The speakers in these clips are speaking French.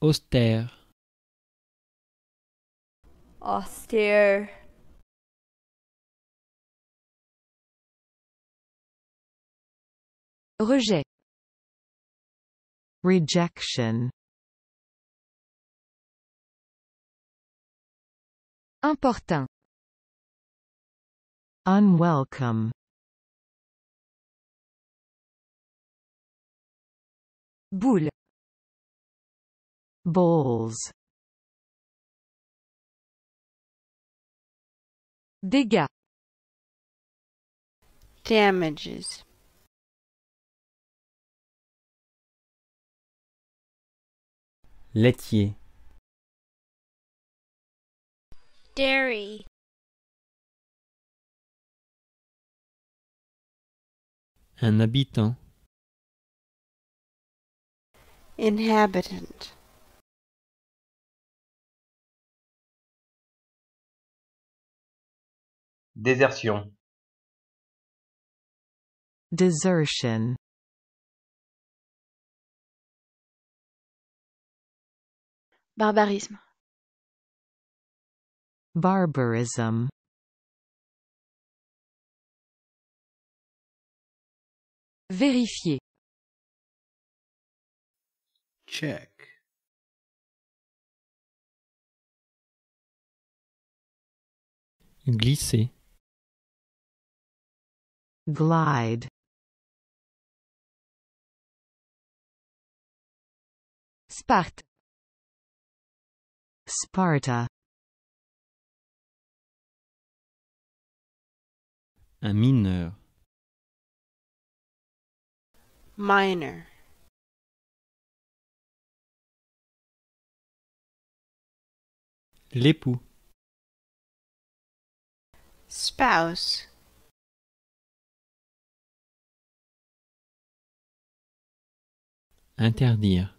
Austère. Austere. Rejet. Rejection. Importun. Unwelcome. Boule. Bowls. Dégâts. Damages. Laitier. Dairy. Un habitant. Inhabitant. Désertion. Desertion. Barbarisme. Barbarism. Vérifier. Check. Glisser. Glide. Sparte. Sparta. Un mineur. Minor. L'époux. Spouse. Interdire.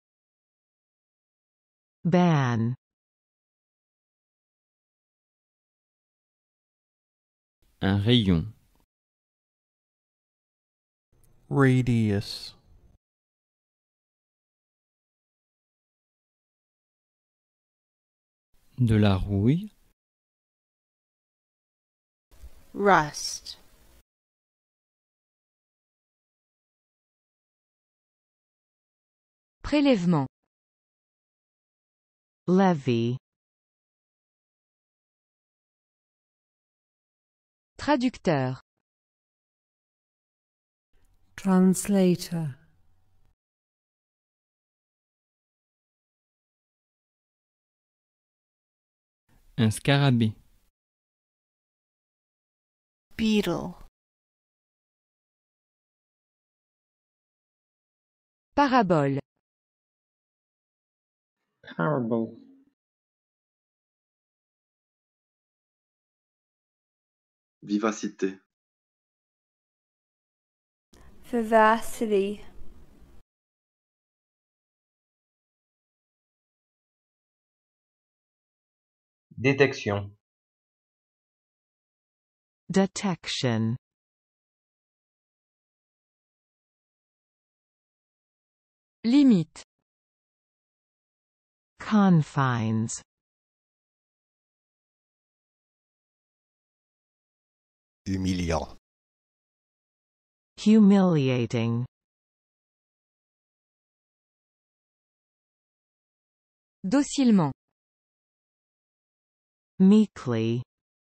Ban. Un rayon. Radius. De la rouille. Rust. Prélèvement. Levy. Traducteur. Translator. Un scarabée. Beetle. Parabole. Parable. Vivacité. Vivacity. Détection. Detection. Limite. Confines. Humiliant. Humiliating. Docilement. Meekly.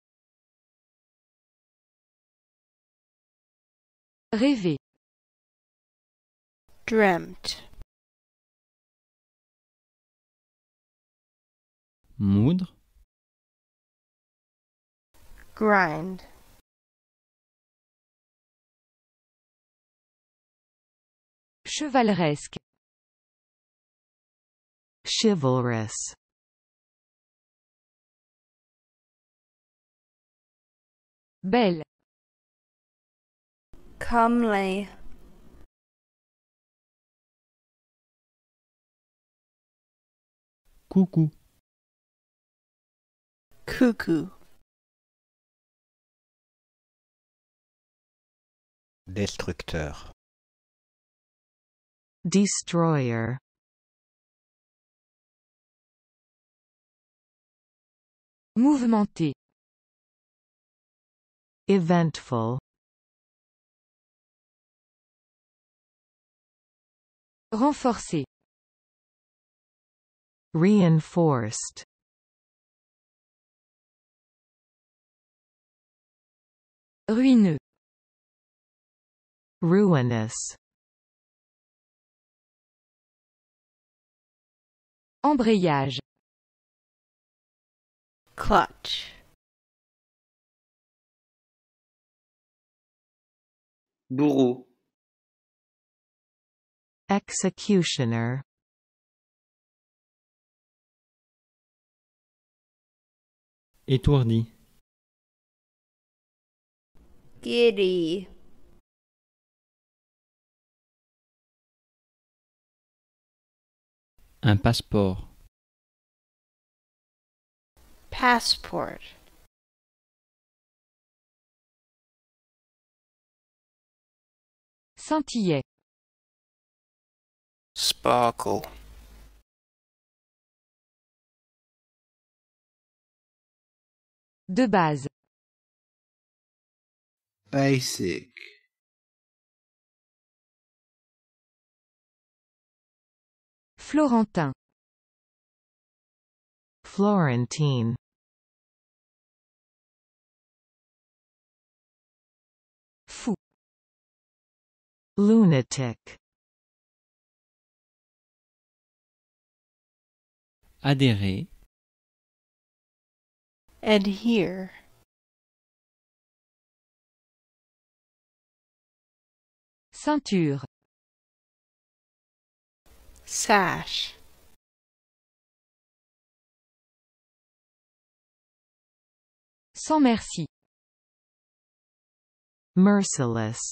Rêver. Dreamt. Moudre. Grind. Chevaleresque. Chivalrous. Belle. Comely. Coucou. Cuckoo. Destructeur. Destroyer. Mouvementé. Eventful. Renforcé. Reinforced. Ruineux. Ruinous. Embrayage. Clutch. Bourreau. Executioner. Étourdi. Giddy. Un passeport. Passport. Scintillait. Sparkle. De base. Basic. Florentin. Florentine. Fou. Lunatic. Adhérer. Adhere. Ceinture. Sash. Sans merci. Merciless.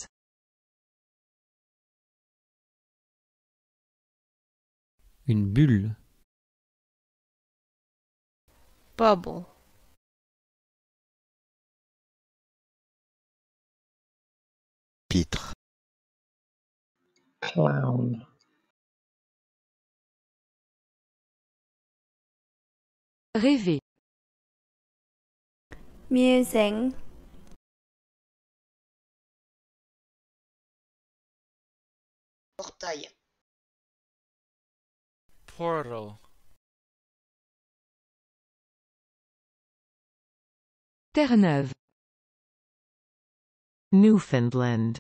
Une bulle. Bubble. Pitre. Clown. Rêver. Musing. Portail. Portal. Terre-Neuve. Newfoundland.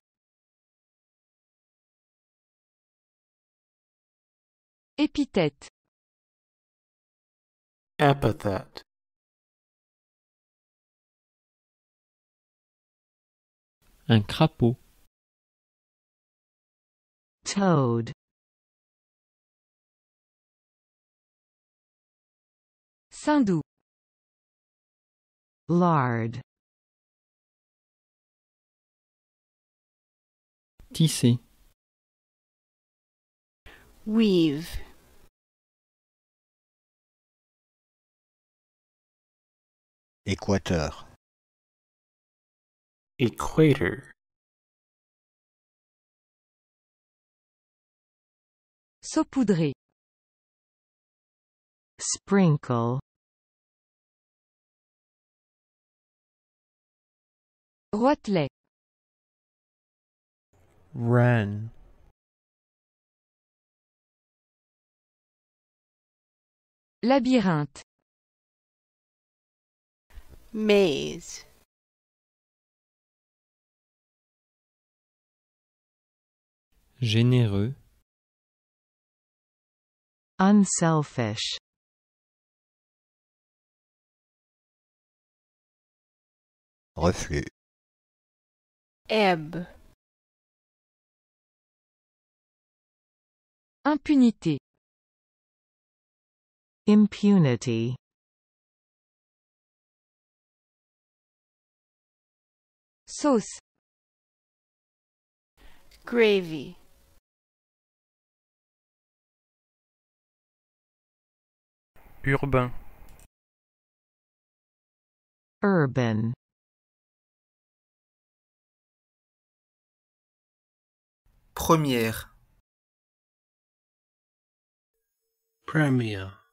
Épithète. Epithet. Un crapaud. Toad. Saindoux. Lard. Tisser. Weave. Équateur. Equator. Saupoudrer. Sprinkle. Roitelet. Wren. Labyrinthe. Maze. Généreux. Unselfish. Reflux. Ebb. Impunité. Impunity. Sauce. Gravy. Urbain. Urban. Première. Premier.